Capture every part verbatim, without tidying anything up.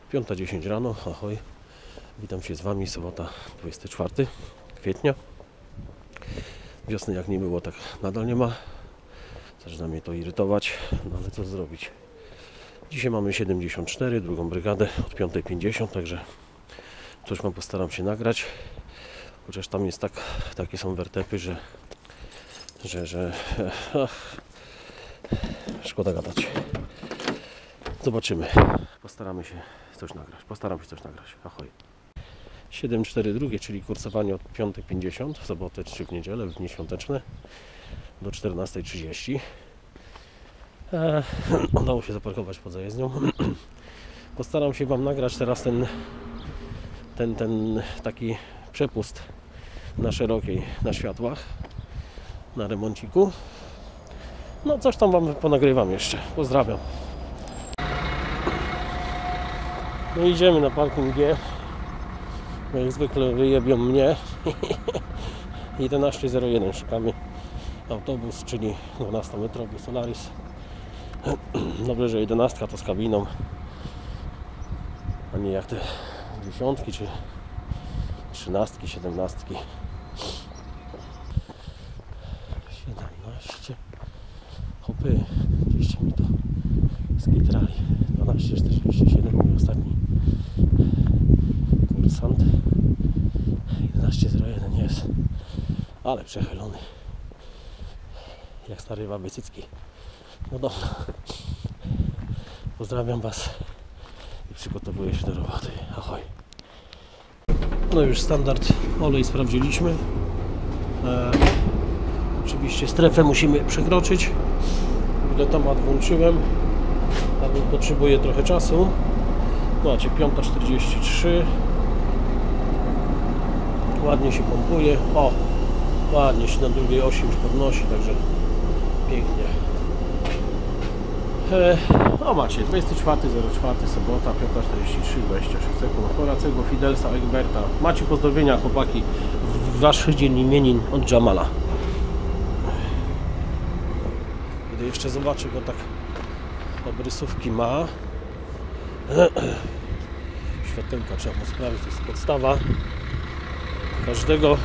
piąta dziesięć rano, ahoj. Witam się z Wami, sobota dwudziestego czwartego kwietnia. Wiosny jak nie było, tak nadal nie ma. Zaczyna mnie to irytować, no ale co zrobić. Dzisiaj mamy siedemdziesiąt cztery, drugą brygadę od piątej pięćdziesiąt, także coś Wam postaram się nagrać. Chociaż tam jest tak, takie są wertepy, że, że, że ach, szkoda gadać. Zobaczymy. Postaramy się coś nagrać. Postaram się coś nagrać. Ahoj. siedem cztery drugie, czyli kursowanie od piątej pięćdziesiąt w sobotę czy w niedzielę, w dni świąteczne do czternastej trzydzieści. Eee, udało się zaparkować pod zajezdnią. Postaram się Wam nagrać teraz ten, ten, ten taki przepust na szerokiej, na światłach, na remonciku. No coś tam Wam ponagrywam jeszcze. Pozdrawiam. No idziemy na parking G. No jak zwykle wyjebią mnie. jedenaście zero jeden szukamy autobus, czyli dwunastometrowy Solaris. Dobrze, że jedenastka to z kabiną, a nie jak te dziesiątki czy trzynastki, siedemnastki. siedemnaście. Hopy, gdzieście mi to skitrali. dwanaście czterdzieści siedem, mój ostatni kursant. jedenaście zero jeden jest, ale przechylony jak stary Wabycycki. No dobra, pozdrawiam Was i przygotowuję się do roboty. Ahoj. No już standard olej sprawdziliśmy. E, oczywiście strefę musimy przekroczyć. Bilotomat włączyłem, ale potrzebuję trochę czasu. Macie piąta czterdzieści trzy. Ładnie się pompuje. O, ładnie się na drugiej osi już podnosi, także pięknie. E, o macie, dwudziestego czwartego czwartego sobota, piąta czterdzieści trzy, dwadzieścia sześć sekund. Horacego Fidelsa Egberta. Macie pozdrowienia, chłopaki, w Wasz dzień imienin od Jamala. Gdy jeszcze zobaczę go tak, obrysówki ma. Światełka trzeba posprawić, to jest podstawa każdego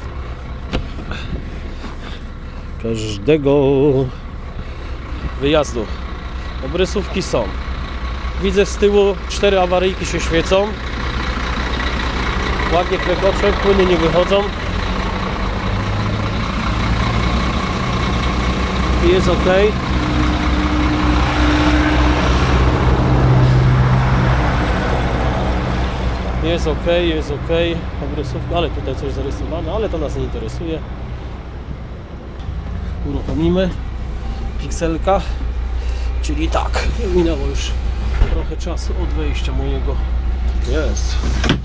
każdego wyjazdu. Obrysówki są. Widzę z tyłu cztery awaryjki się świecą. Ładnie klekocze, płyny nie wychodzą. I jest ok. Jest ok, jest ok. Obrysówka, ale tutaj coś zarysowane, ale to nas nie interesuje. Uruchomimy pikselka, czyli tak, minęło już trochę czasu od wejścia mojego. Jest.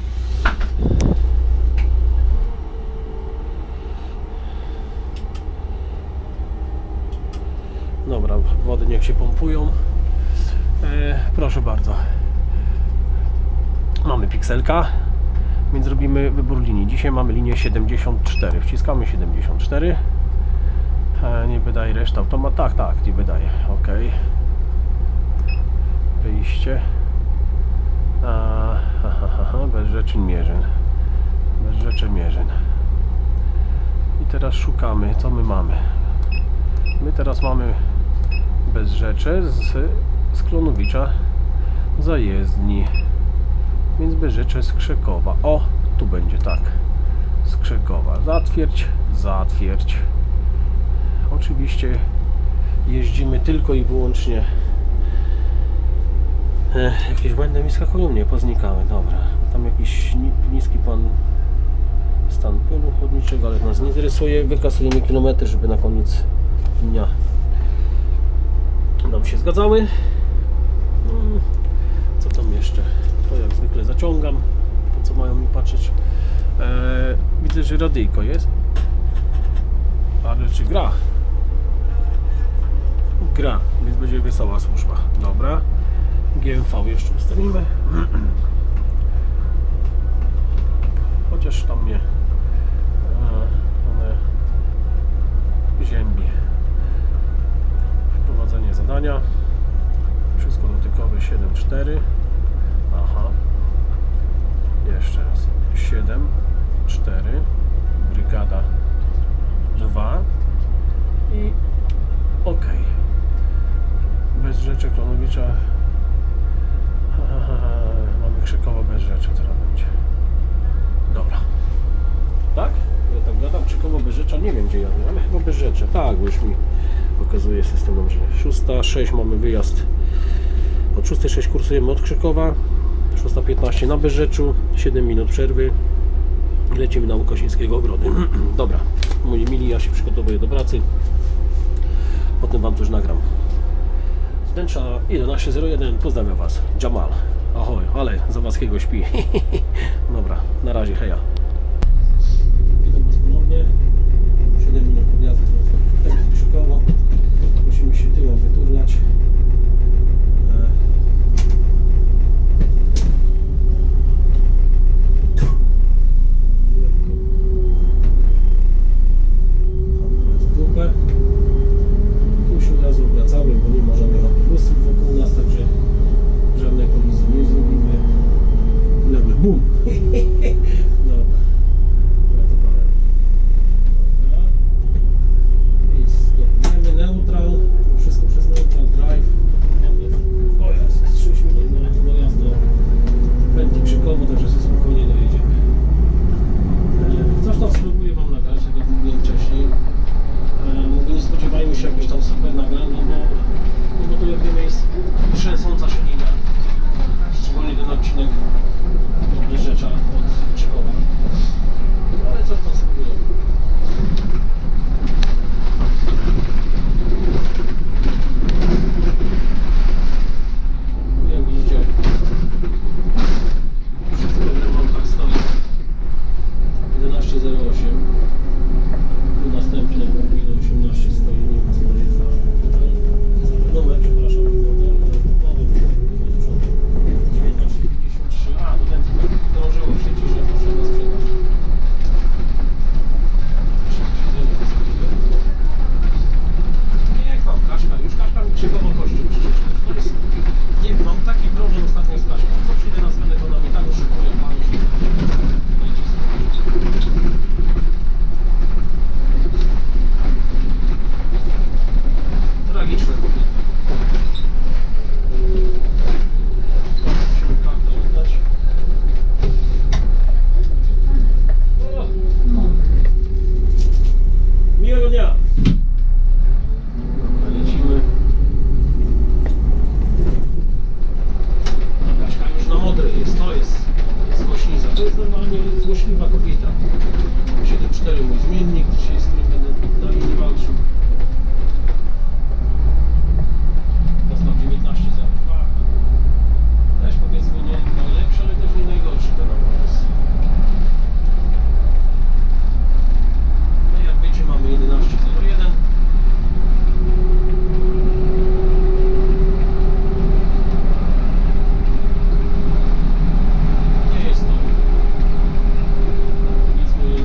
Dobra, wody niech się pompują. E, proszę bardzo. Mamy pikselka, więc robimy wybór linii. Dzisiaj mamy linię siedemdziesiąt cztery. Wciskamy siedemdziesiąt cztery. E, nie wydaje reszta automat. Tak, tak, nie wydaje. Ok. Wyjście. A, ha, ha, ha, ha. Bez rzeczy mierzeń. Bez rzeczy mierzeń. I teraz szukamy, co my mamy. My teraz mamy bez rzeczy z, z Klonowicza zajezdni. Więc bez rzeczy z Krzekowa. O, tu będzie tak. Z Krzekowa. Zatwierdź, zatwierdź. Oczywiście jeździmy tylko i wyłącznie. Ech, jakieś błędy mi skakują? Nie, poznikały. Dobra. Tam jakiś niski pan stan płynu chłodniczego, ale nas nie interesuje. Wykasujemy kilometry, żeby na koniec dnia nam się zgadzały. Co tam jeszcze? To jak zwykle zaciągam. Po co mają mi patrzeć? Eee, widzę, że radyjko jest. Ale czy gra? Gra, więc będzie wesoła służba. Dobra. G M V jeszcze ustawimy. Chociaż tam mnie one ziębi. Wprowadzenie zadania. Wszystko dotykowe siedem cztery. Aha. Jeszcze raz. siedem, cztery, brygada dwa i ok. Bez rzeczy Klonowicza. Ha, ha, ha, ha. Mamy Krzykowo bez rzeczy teraz będzie. Dobra. Tak? Ja tak gadam, Krzykowo bez rzeczy, nie wiem gdzie jadę, ale chyba bez rzeczy. Tak, bo już mi pokazuje system dobrze. szósta sześć mamy wyjazd. Od szóstej sześć kursujemy od Krzykowa. szósta piętnaście na Beżeczu, siedem minut przerwy i lecimy na Łukasińskiego Ogrody. Dobra, moi mili, ja się przygotowuję do pracy, potem Wam coś nagram. Zdęcza jedenaście zero jeden, pozdrawiam Was, Jamal, ahoj, ale Zawadzkiego śpi. Dobra, na razie, heja. Witam Was ponownie, siedem minut podjazdu z Krzykowo, musimy się tyłem wyturlać. Tu się od razu obracamy, bo nie ma żadnych autobusów wokół nas, także żadnej kolizji nie zrobimy. I nagle bum! Dobra. Uratowałem. Dobra. I stopniemy neutral. Wszystko przez neutral drive. O jest, jest sześć minut na dojazd do pętli Krzykowo, także sobie spokojnie dojedziemy. Coś tam spróbuję Wam nagrać, tak jak mówiłem wcześniej. Mówię, nie spodziewajmy się jakiegoś tam super nagrań, no bo, no bo to jak wiemy jest trzęsąca się linia, szczególnie ten odcinek od Beżecza, od Krzykowa, ale coś tam spróbuję. Jak widzicie, wszystko mam tak stoi jedenaście zero osiem. Tu następny minut osiemnaście stoi, nie ma co tutaj. Numer, przepraszam, dziewiętnaście pięćdziesiąt trzy. A, to ten dążyło w sieci, że proszę na sprzedaż. Niech mam Kaszka, już Kaszka mi Krzykowo kościół przyczynił. To jest, nie wiem, mam taki problem ostatnio z Kaszką. Co przyjdę na zmianę, to nam i tak oszukuję, panu się tragiczne kobiety. Musimy kartę oddać. O! Miłego dnia! Lecimy. Kaśka już na modrej jest, to jest, jest złośnica. To jest normalnie złośliwa kobieta. siedem cztery mój zmiennik, dzisiaj z którym będę na linii walczył. dziewiętnaście zero dwa. Też powiedzmy nie najlepszy, ale też nie najgorszy ten awans. No jak wiecie, mamy jedenaście zero jeden. Nie jest to powiedzmy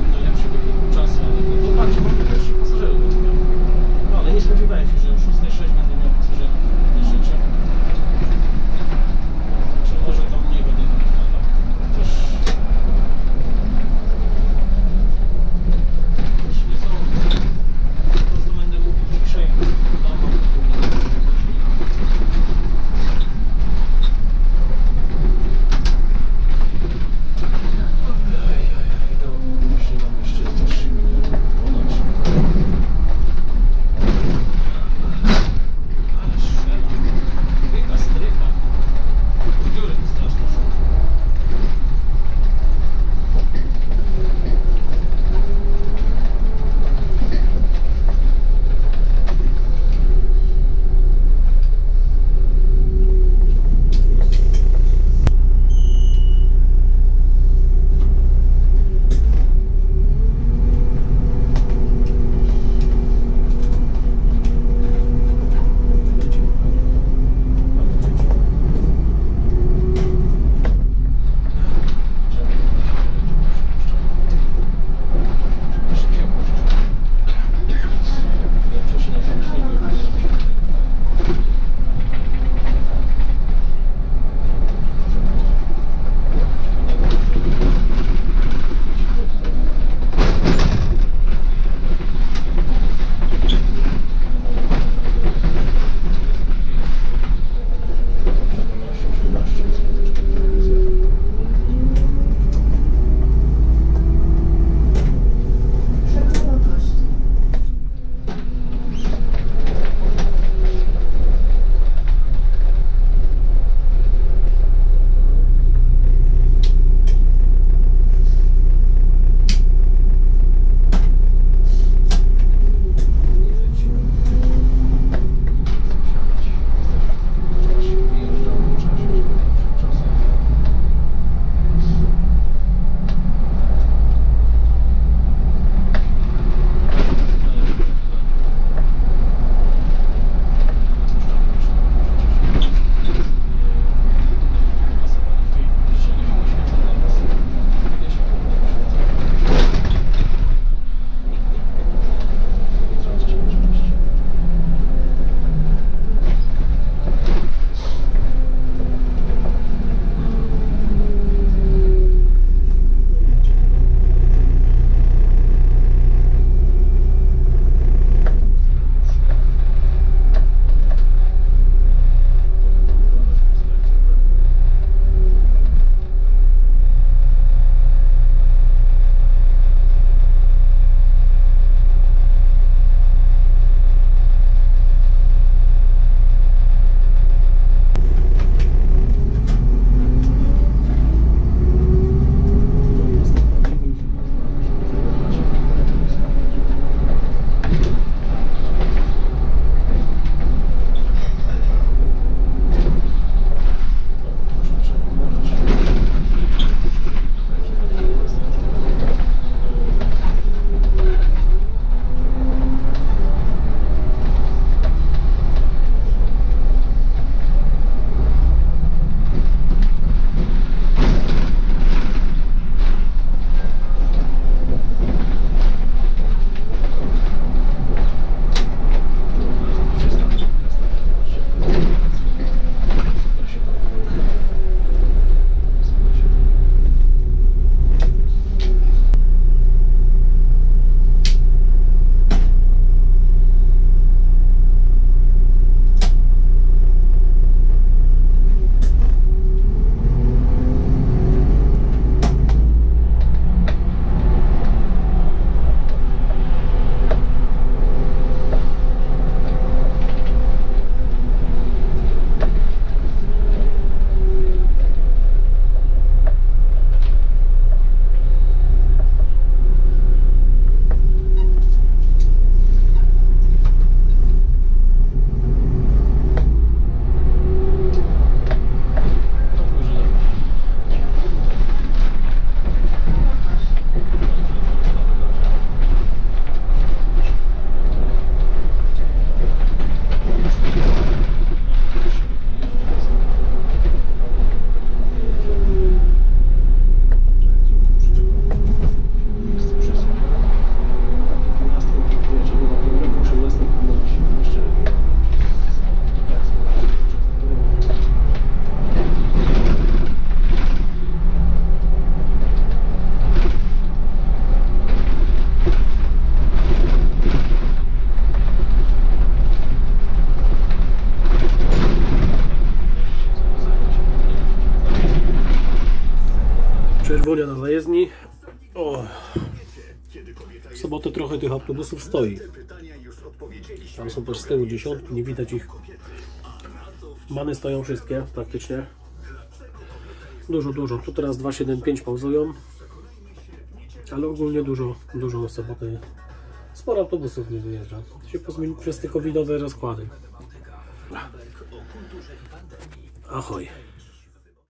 Wonia na zajezdni. O. W sobotę trochę tych autobusów stoi. Tam są też z tyłu dziesiątki, nie widać ich. Many stoją wszystkie praktycznie. Dużo, dużo. Tu teraz dwa siedem pięć pauzują. Ale ogólnie dużo, dużo w sobotę. Sporo autobusów nie wyjeżdża. To się pozmienić przez te covidowe rozkłady. Ahoj.